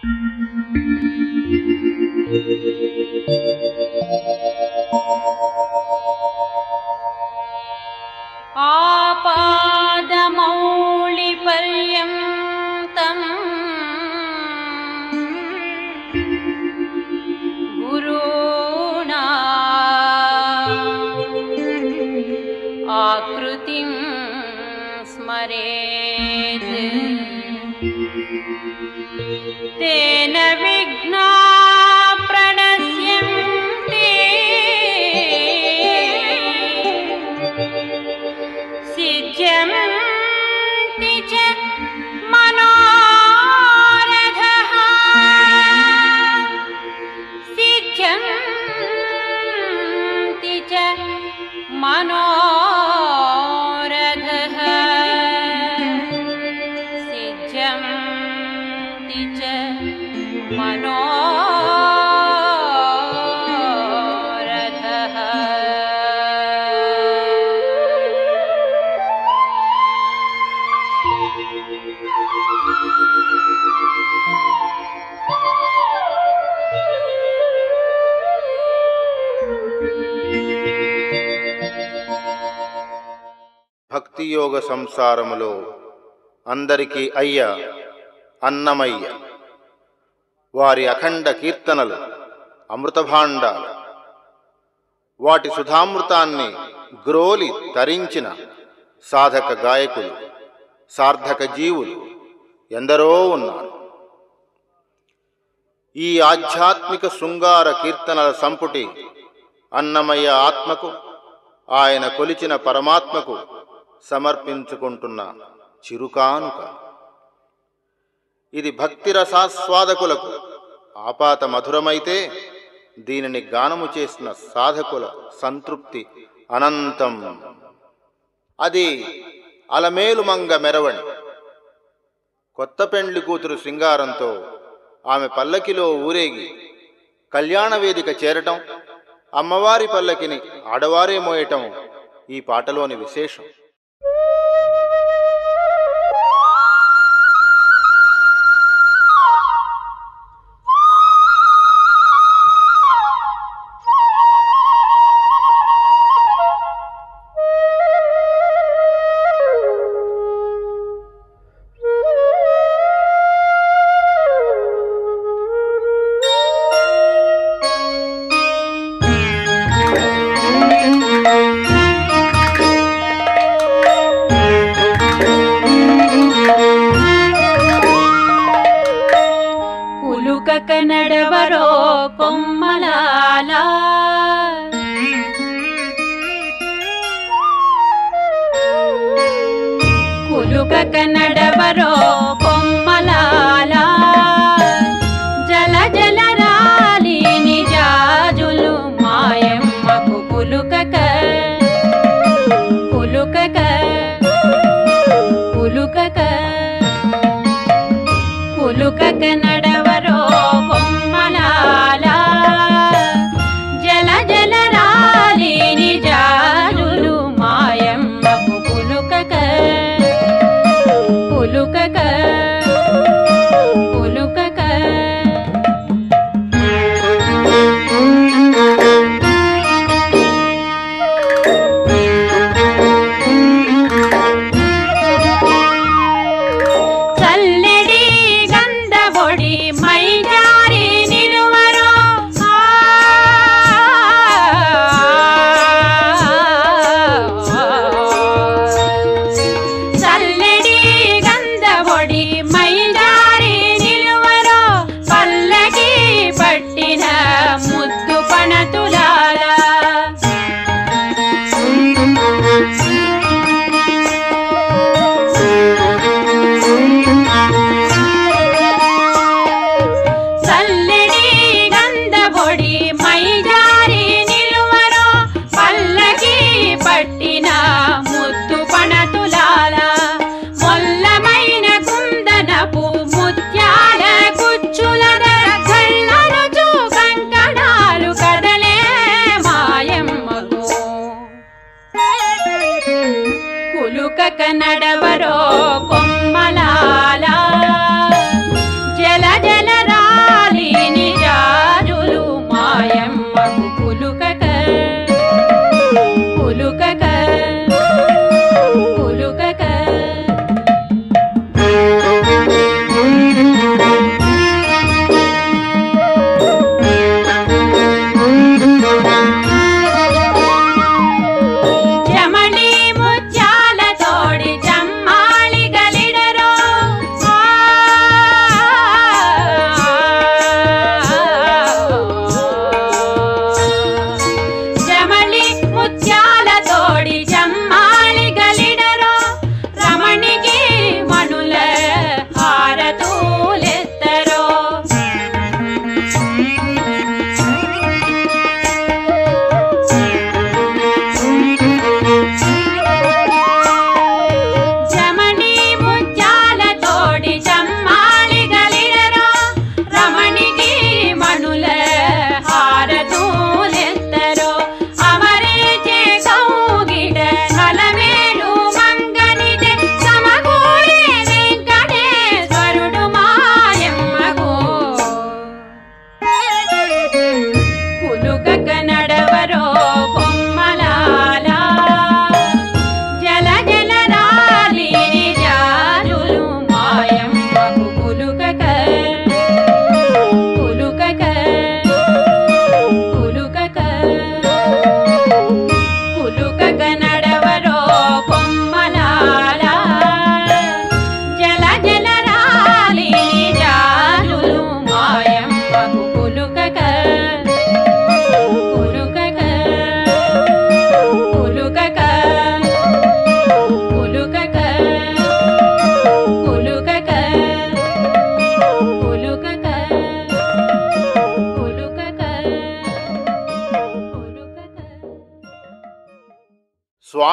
ఆపాదమౌళిపర్యంతం గురుణా ఆకృతిం స్మరేత్ తేన విఘ్నా ప్రణశ్యంతి సిద్ధ్యంతి చ మనోరథః సిద్ధ్యంతి చ మనోరథః సిద్ధ్యంతి చ మనోరథః. భక్తి యోగ సంసారములో అందరికీ అయ్య అన్నమయ్య. వారి అఖండ కీర్తనలు అమృతభాండాలు. వాటి సుధామృతాన్ని గ్రోలి తరించిన సాధక గాయకులు, సార్థక జీవులు ఎందరో ఉన్నారు. ఈ ఆధ్యాత్మిక శృంగార కీర్తనల సంపుటి అన్నమయ్య ఆత్మకు, ఆయన కొలిచిన పరమాత్మకు సమర్పించుకుంటున్న చిరుకానుక. ఇది భక్తి రసాస్వాదకులకు ఆపాత మధురమైతే, దీనిని గానము చేసిన సాధకుల సంతృప్తి అనంతం. అది అలమేలుమంగ మెరవణి. కొత్త పెండ్లి కూతురు సింగారంతో ఆమె పల్లకిలో ఊరేగి కళ్యాణవేదిక చేరటం, అమ్మవారి పల్లకిని ఆడవారే మోయటం ఈ పాటలోని విశేషం. నడవరో కొమ్మలాల కులుకక నడవరో కొమ్మలాల జల జల రాలి నిజాజులు మాయమ్మకు కులుకక కులుకక కులుకక కులుకక నడవరో కొమ్మలాల జల జల రాలి నిజాజులు మాయమ్మకు కులుకక కులుకక కులుకక. కులుకక నడవరో కొమ్మలాల జల జల రా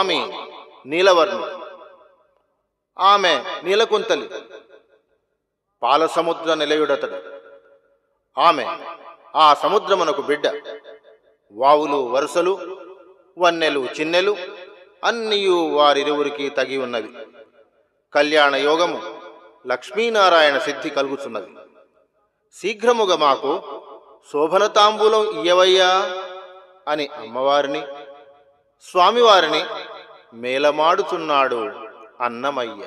స్వామి నీలవర్ణుడు, ఆమె నీలకుంతలి. పాలసముద్ర నిలయుడతడు. ఆమె ఆ సముద్రమునకు బిడ్డ. వావులు వరుసలు, వన్నెలు చిన్నెలు అన్నీయు వారిరువురికి తగి ఉన్నవి. కళ్యాణ యోగము లక్ష్మీనారాయణ సిద్ధి కలుగుచున్నది. శీఘ్రముగా మాకు శోభనతాంబూలం ఇయ్యవయ్యా అని అమ్మవారిని స్వామివారిని మేలమాడుచున్నాడు అన్నమయ్య.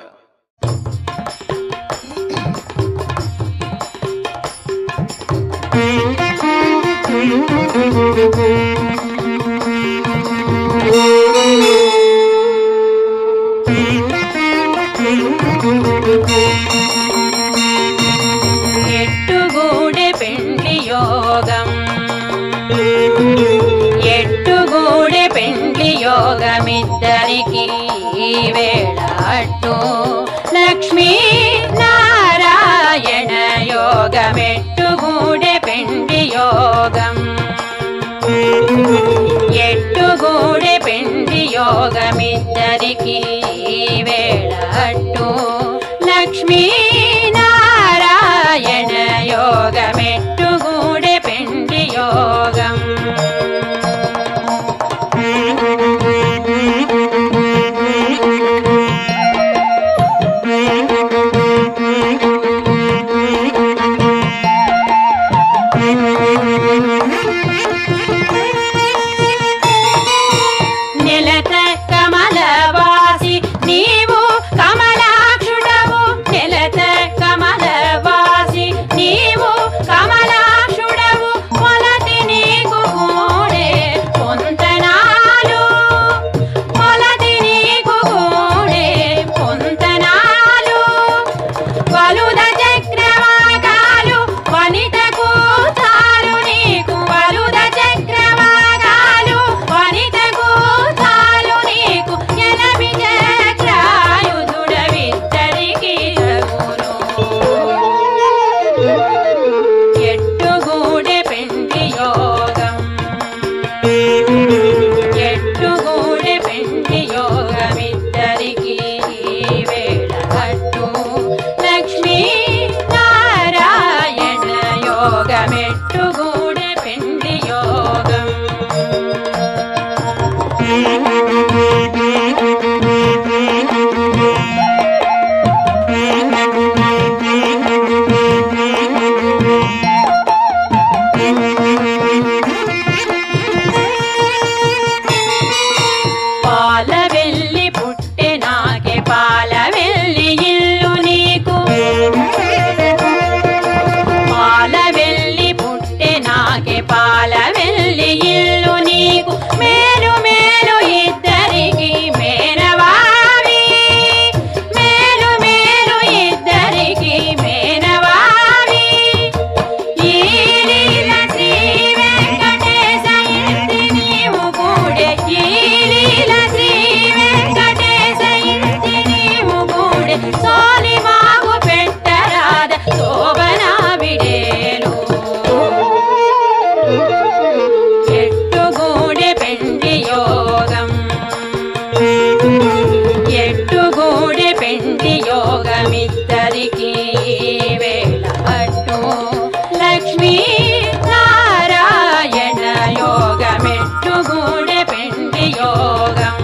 ఎట్టుగూడె పెండ్లి యోగం, ఎట్టుగూడె పెండ్లి యోగమిద్దరికి వేళ అట్టు లక్ష్మీ నారాయణ యోగమెట్టుగూడె పెండ్లి యోగం, ఎట్టుగూడె పెండ్లి యోగమిద్దరికి వేళ అట్టు లక్ష్మీ నారాయణ యోగమెట్టుగూడె పెండ్లి యోగం. నెలత కమలవాసి నీవు కమలాక్షుడవు, నెలత కమలవాసి నీవు కమలాక్షుడవు, మొలతి నీకు గూడే పొంతనాలు, మొలతి నీకు గూడే పొంతనాలు, వలుద చక్రవాకాలు వనితకు తాలు నీకు, వలుద చక్రవాకాలు వనితకు తాలు నీకు, ఎనమి చక్రాయుధుడవిద్దరికి తగును. ఎట్టుగూడె పెండ్లి యోగం, ఎట్టుగూడె పెండ్లి యోగమిద్దరికి వేళ అట్టు లక్ష్మీ నారాయణ యోగమెట్టుగూడె పెండ్లి యోగం. పాల వెల్లి పుట్టె నాకే పాల వెల్లి ఇల్లు నీకు, పాల వెల్లి పుట్టె నాకే పాల వెల్లి ఇల్లు నీకు, మేలు మేలు ఇద్దరికి మేనవావి, మేలు మేలు ఇద్దరికి మేనవావి, ఈ లీల శ్రీ వెంకటేశ ఇంటి నీవు గూడే, ఈ లీల శ్రీ వెంకటేశ ఇంటి నీవు గూడే, సోలి మాకు పెట్టరాద శోభనా విడేలు. ఎట్టుగూడె పెండ్లి యోగం, ఎట్టుగూడె పెండ్లి యోగమిద్దరికి వేళ అట్టు లక్ష్మీ నారాయణ యోగమెట్టుగూడె పెండ్లి యోగం,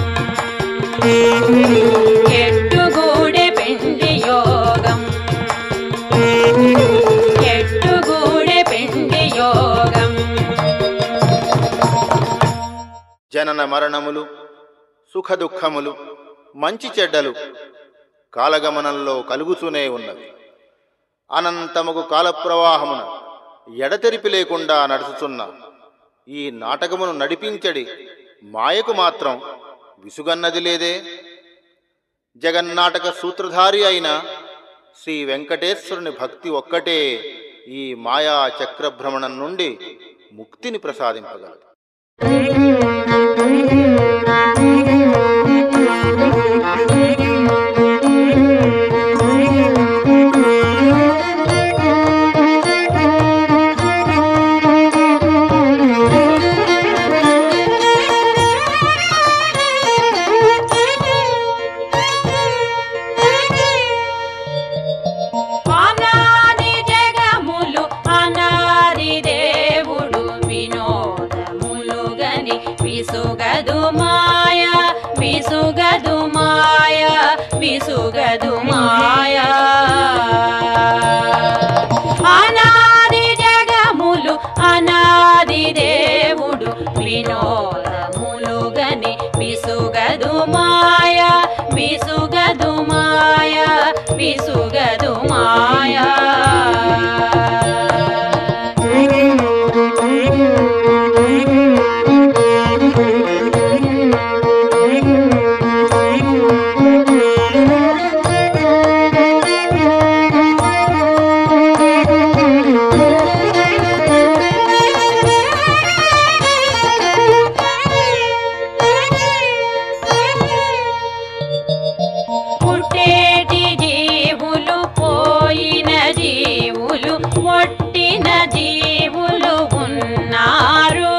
ఎట్టుగూడె పెండ్లి యోగం, ఎట్టుగూడె పెండ్లి యోగం. జనన మరణములు, సుఖదుఖములు, మంచి చెడ్డలు కాలగమనంలో కలుగుతూనే ఉన్నవి. అనంతముకు కాలప్రవాహమున ఎడతెరిపి లేకుండా నడుచుతున్న ఈ నాటకమును నడిపించడి మాయకు మాత్రం విసుగన్నది లేదే. జగన్నాటక సూత్రధారి అయిన శ్రీ వెంకటేశ్వరుని భక్తి ఒక్కటే ఈ మాయా చక్రభ్రమణం నుండి ముక్తిని ప్రసాదింపగలదు. విసుగదు మాయా అనాది జగములు అనాది దేవుడు వినోదములుగని విసుగదు మాయా విసుగదు మాయా విసుగదు మాయా పుట్టేటి జీవులు పోయిన జీవులు పుట్టిన జీవులు ఉన్నారు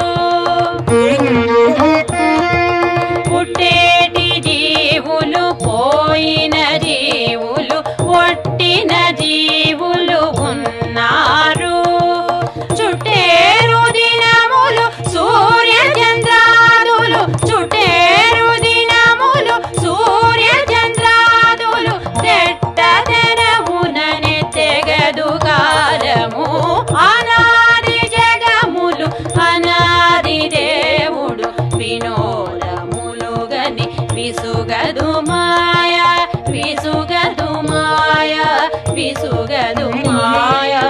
పుట్టేటి జీవులు పోయిన జీవులు పుట్టిన జీవులు ఉన్నారు చుట్టేరు దినములు సూర్య చంద్రాదులు చుట్టేరు దినములు సూర్య చంద్రాదులు తెట్టదనముననే తెగదు కాలము అనాది జగములు అనాది దేవుడు వినోదములుగని విసుగదు మాయా విసుగదు మాయా విసుగదు మాయా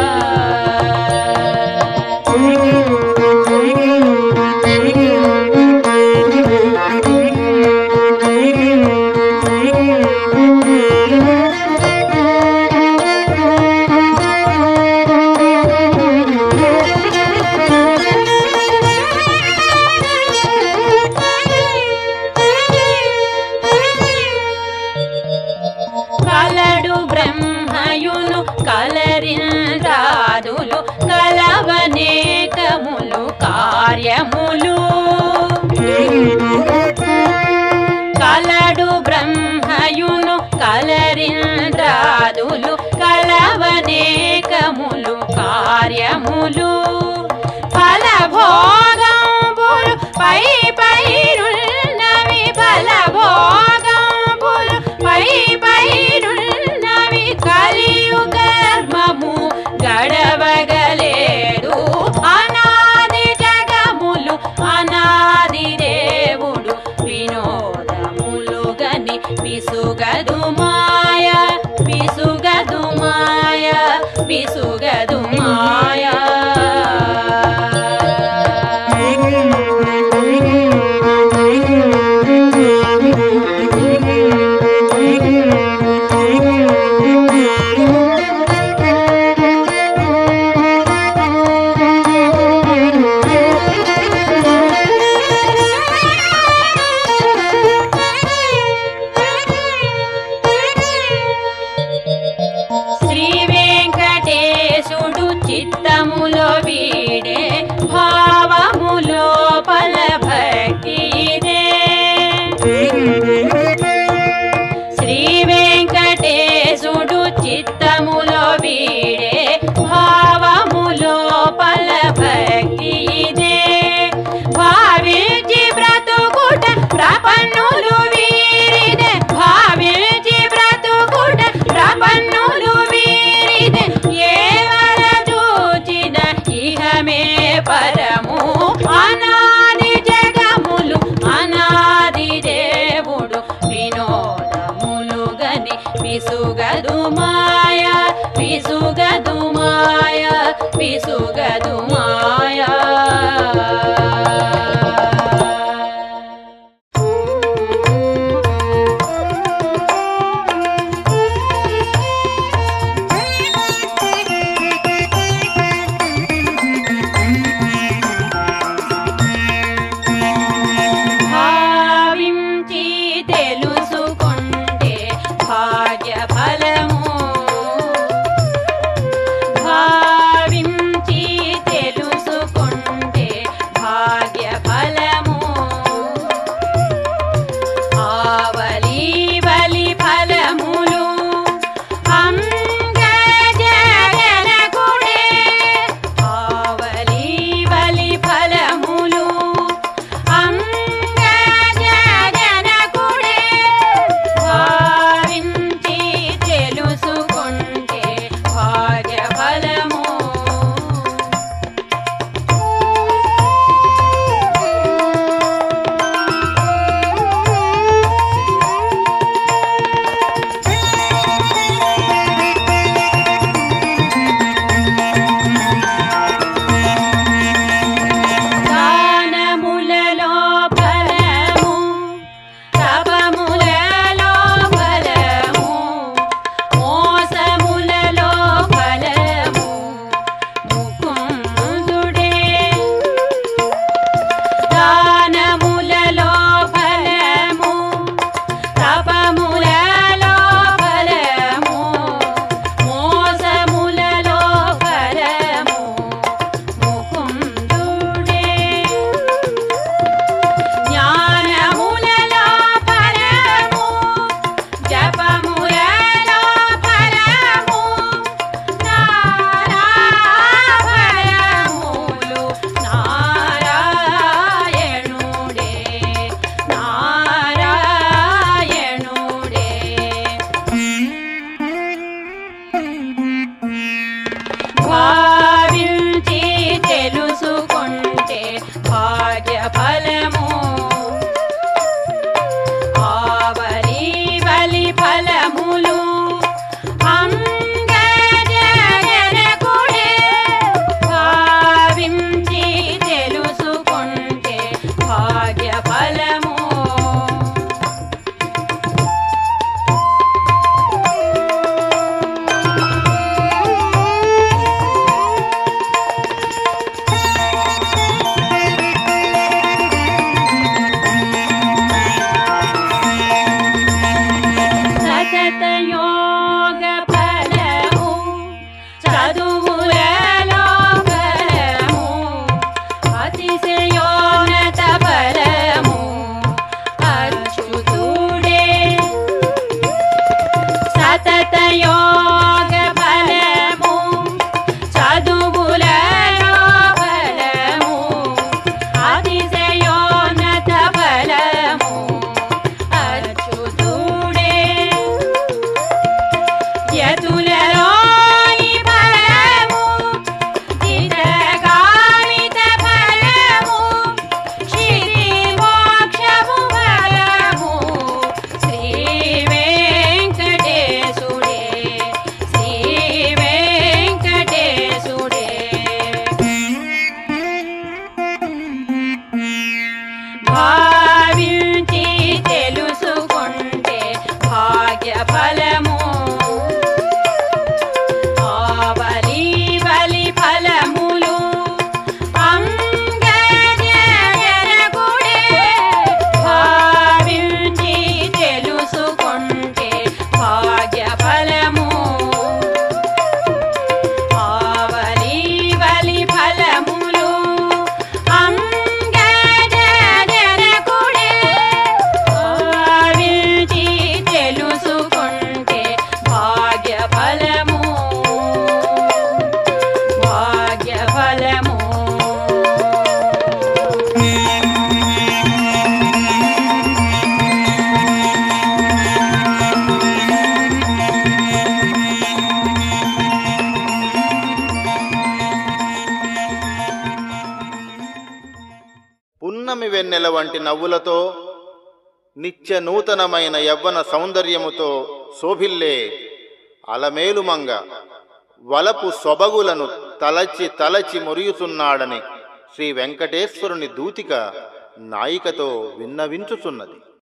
కలడు బ్రహ్మయును కలరింద్రాదులు కలవనేకములు కార్యములు కలడు బ్రహ్మయును కలరింద్రాదులు కలవనేకములు కార్యములు ఫలభోగంబులు పై పైరున్నవి ఫలభోగంబులు పై పైరున్నవి కలియుగర్మము గడవగలేదు అనాది జగములు అనాది దేవుడు వినోదములుగని విసుగదు మాయా విసుగదు మాయా విసుగదు మాయా శ్రీ వెంకటేశుడు చిత్తములో వీడే భావములో పల భక్తి ఇదే శ్రీ వెంకటేశుడు చిత్తములో వీడే భావములో పల భక్తి ఇదే భావించి బ్రతుకుట ప్రపన్నులు వీరిదే భావించి బ్రతుకుట ప్రపన్నులు వీరిదే ఏవర చూచిన ఇహమే పరము అనాది జగములు అనాది దేవుడు వినోదములుగని విసుగదు మాయా విసుగదు మాయా విసుగదు మాయా భావించి తెలుసుకుంటే భాగ్య ఫలము భావించి తెలుసుకుంటే భాగ్య ఫలము ఆవలి బలి ఫలములు అంగజనకుడే ఆవలి బలి ఫలములు అంగజనకుడే ఫలము ఆవలి బలి ఫలములు అంగజనకుడే భావించి తెలుసుకుంటే భాగ్య ఫలము ఆవలి బలి ఫలములు అంగజనకుడే భావించి తెలుసుకుంటే భాగ్య ఫలము భాగ్య ఫలము పున్నమి వెన్నెల వంటి నవ్వులతో నిత్య నూతనమైన యవ్వన సౌందర్యముతో శోభిల్లే అలమేలుమంగ వలపు సొబగులను తలచి తలచి మురియుచున్నాడని శ్రీ వెంకటేశ్వరుని దూతిక నాయికతో విన్నవించుచున్నది.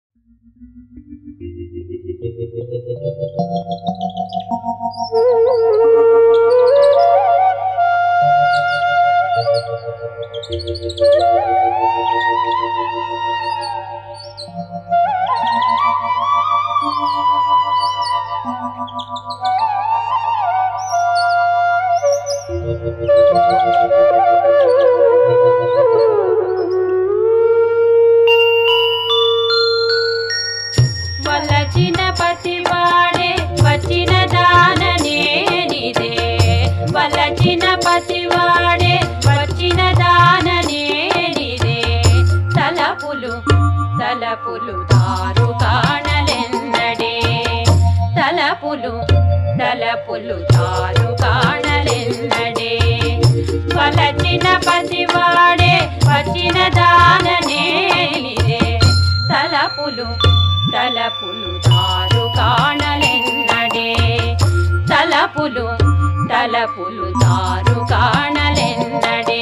వలచిన పతివాడే వచ్చిన దాననేనిదే వలచిన పతివాడే వచ్చిన దాననేనిదే తలపులు తలపులు దారు కాణలెన్నడే తలపులు తలపులు దారు కాణలెన్నడే వలచిన పతివాడే వచ్చిన దాననేనిదే తలపులు తలపులు దారు కాణలెన్నడే తలపులు తలపులు దారు కాణలెన్నడే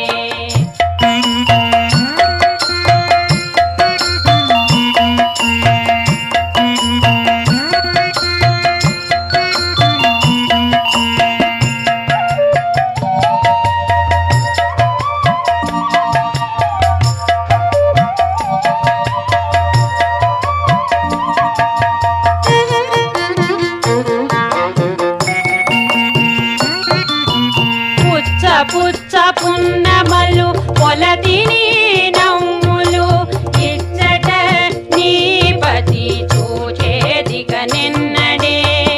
పుచ్చ పున్నమలు పొలతిని నమ్ములు ఇచ్చట నీపతి చూచేదిక నిన్నడే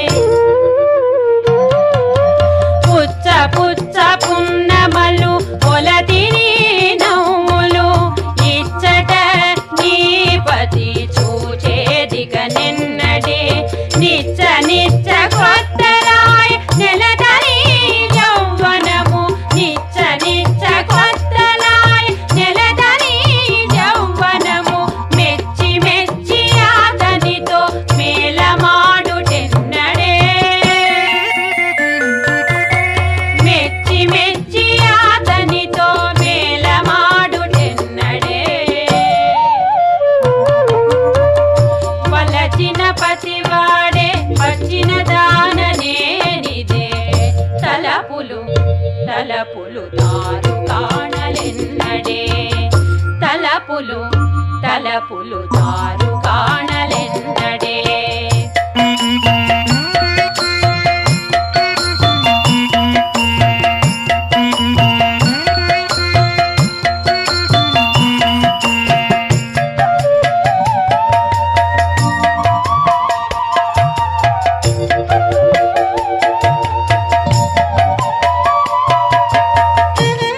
పుచ్చ పున్నమలు పొలతిని నమ్ములు ఇచ్చట నీపతి చూచేదిక నిన్నడే నిచ్చ నిచ్చ కొత్తరాయ్ నెలతని యౌవనము నిచ్చ నిచ్చ కొత్తలాయ్ నెలతని యౌవనము మెచ్చి మెచ్చి అతనితో మేలమాడుటెన్నడే మెచ్చి మెచ్చి అతనితో మేలమాడుటెన్నడే వలచిన పతివాడే వచ్చిన దాననేనిదే తలపులు తలపులు దారు కాణలెన్నడే తలపులు తలపులు దారు కాణలెన్నడే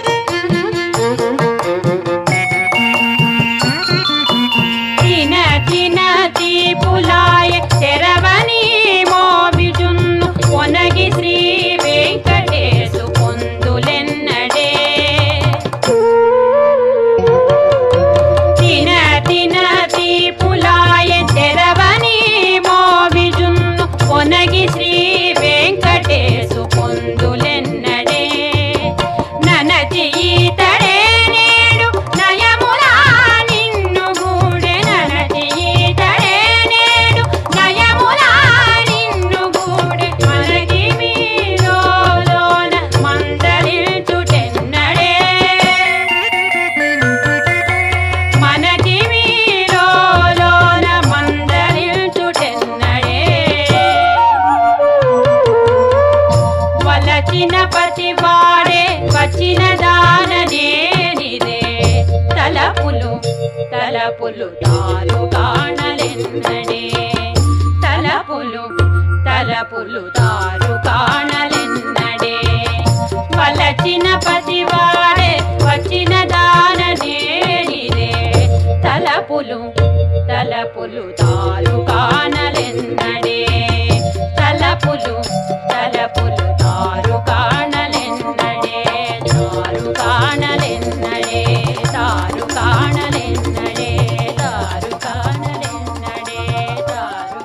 చిన్న వలచిన పతివాడే వచ్చిన దాననేనిదే తలపులు తలపులు తారు కాణలెన్నడే తలపులు తలపులు తారు కాణలెన్నడే వలచిన పతివాడే వచ్చిన దాననేనిదే తలపులు తలపులు తారు కాణలెన్నడే తలపులు తలపులు తారు కాణలెన్నడే తారు కాణలెన్నడే తారు కాణలెన్నడే తారు కాణలెన్నడే తారు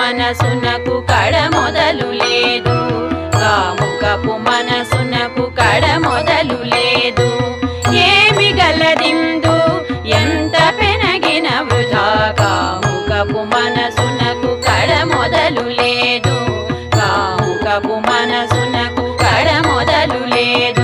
మనసునకు కడ మొదలు లేదు, కాముకపు మనసునకు కడ మొదలు లేదు. ఏమి గలదిందు ఎంత పెనగిన వృధా, కాముకపు మనసునకు కడ మొదలు లేదు, కాముకపు మనసునకు కడ మొదలు లేదు.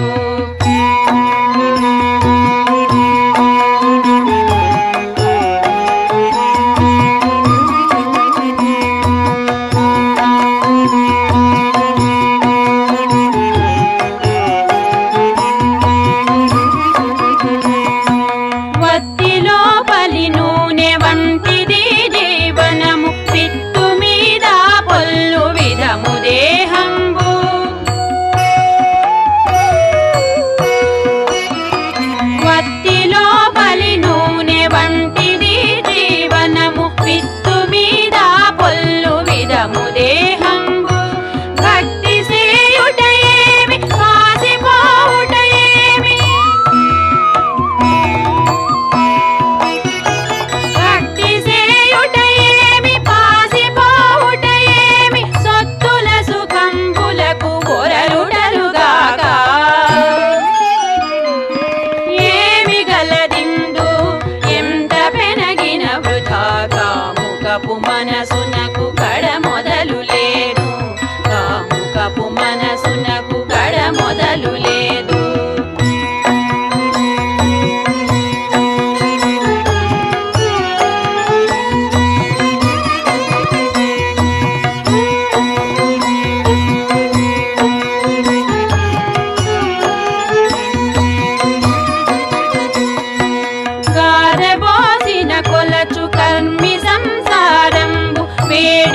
మనసునకు కడ మొదలు లేదు, కాముకపు మనసునకు కడ మొదలు లేదు. గారబోసిన కొలచు కర్మి సంసారంబు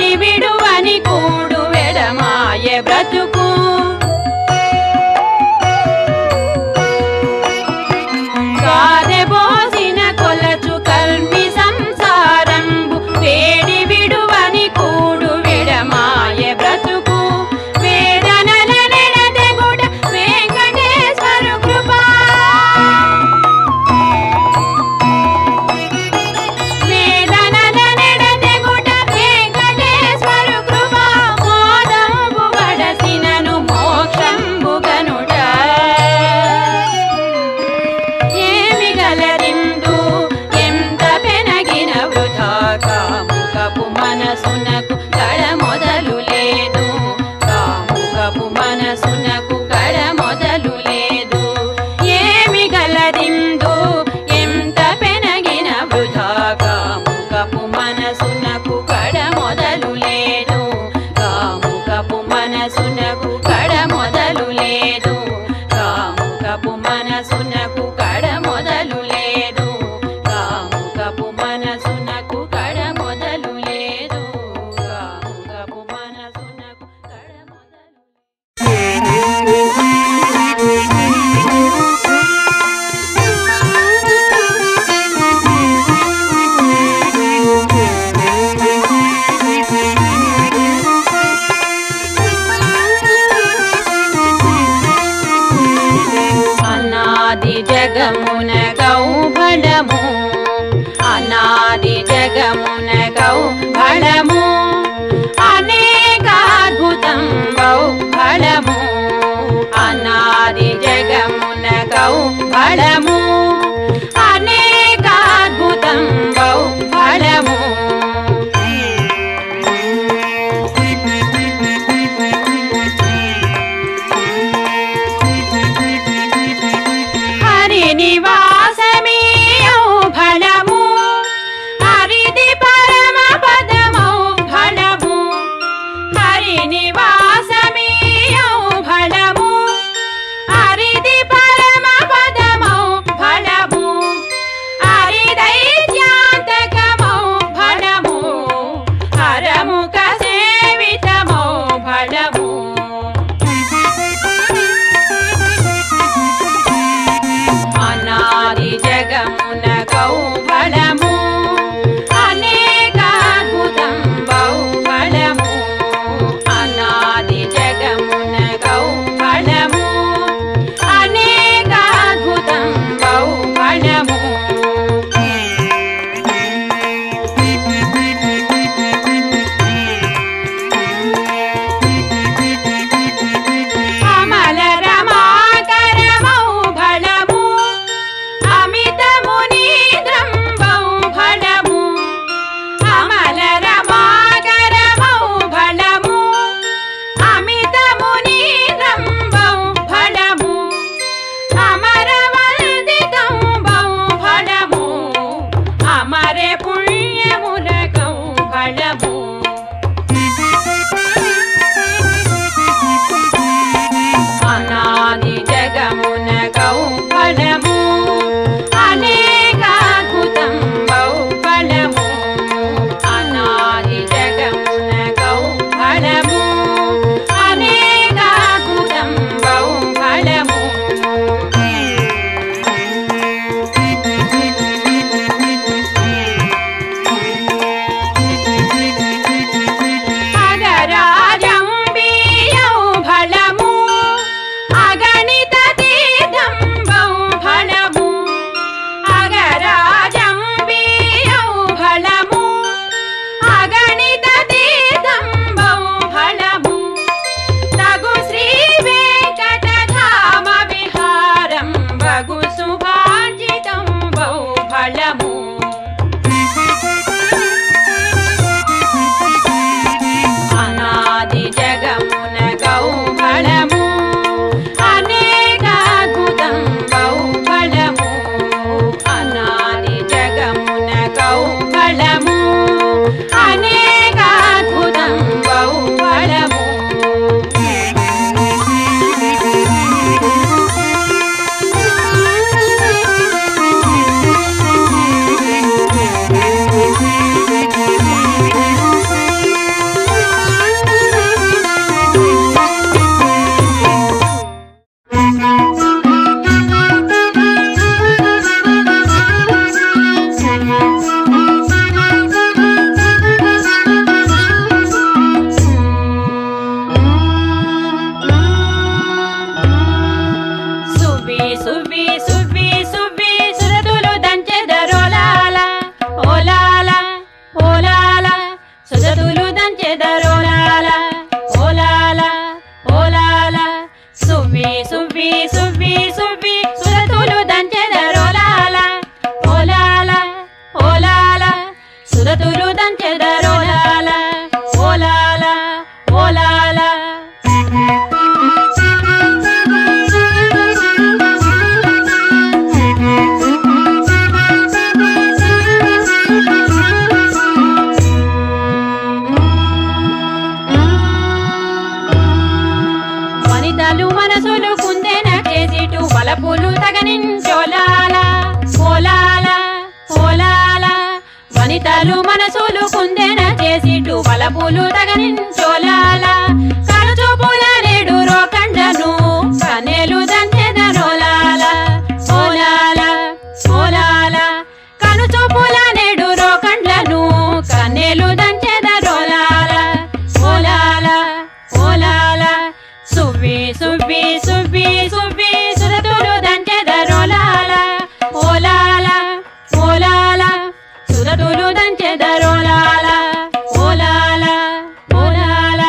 సువ్వి సువ్వి సువ్వి సురతులు దంచెదరోలాల ఓలాల ఓలాల సురతులు దంచెదరోలాల ఓలాల ఓలాల వనితలు మనసులు కుందెన చేసిటు వలపులు తగనించోలాల ఓలాల ఓలాల వనితలు మనసులు కుందెన చేసిటు వలపులు తగనించోలాల కనుచూపుల నేడు రోకండ్లను కన్నెలు దంచెదరోలాల ఓలాల ఓలాల కనుచూపుల నేడు రోకండ్లను కన్నెలు దంచెదరోలాల ఓలాల ఓలాల సువ్వి సువ్వి సువ్వి సువ్వి సురతులు దంచెదరోలాల ఓలాల ఓలాల సురతులు దంచెదరోలాల ఓలాల ఓలాల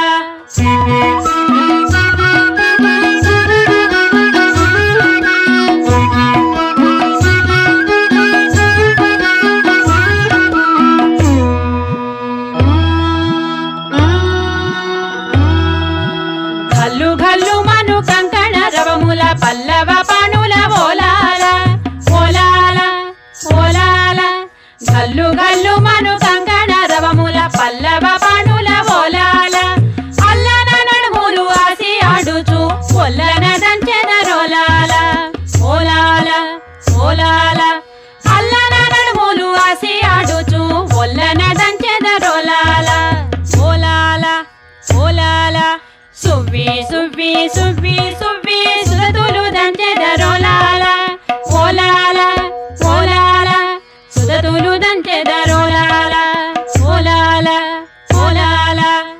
గల్లు గల్లు మను కంకణ రవముల పల్లవ పాణుల ఓలాల ఓలాల ఓలాల గల్లు గల్లు మను కంకణ రవముల పల్లవ పాణుల ఓలాల అల్లన నడుములు ఆసి ఆడుచు ఒల్లన దంచెదరోలాల ఓలాల ఓలాల అల్లన నడుములు ఆసి ఆడుచు ఒల్లన దంచెదరోలాల ఓలాల ఓలాల సువ్వి సువ్వి సువ్వి సువ్వి సురతులు దంచెదరోలాల ఓలాల ఓలాల సురతులు దంచెదరోలాల ఓలాల ఓలాల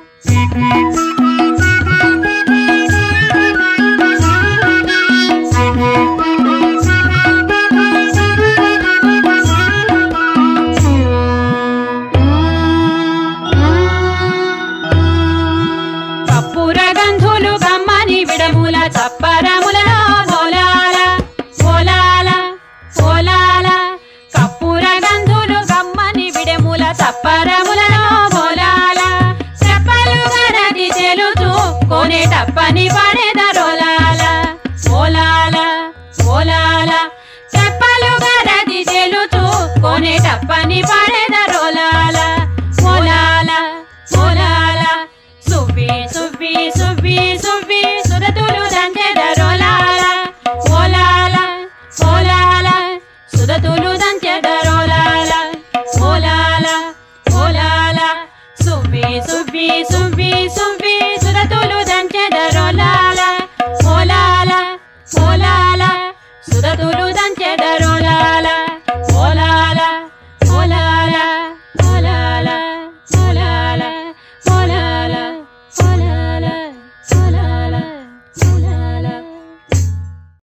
కప్పుర గంధులు గమ్మని విడముల చప్పరములలో ఓలాల ఓలాల ఓలాల కప్పుర గంధులు గమ్మని విడముల చప్పరములలో ఓలాల చెప్పలు గరది తెలుచు కొనేటప్పని పడేదరోలాల ఓలాల ఓలాల చెప్పలు గరది తెలుచు కొనేటప్పని పడేదరోలాల ఓలాల ఓలాల సువ్వి సువ్వి సువ్వి సువ్వి సురతులు దంచెదరోలాల ఓలాల ఓలాల సురతులు దంచెదరోలాల ఓలాల ఓలాల సువ్వి సువ్వి సువ్వి సువ్వి సురతులు దంచెదరోలాల ఓలాల ఓలాల సురతులు దంచెదరోలాల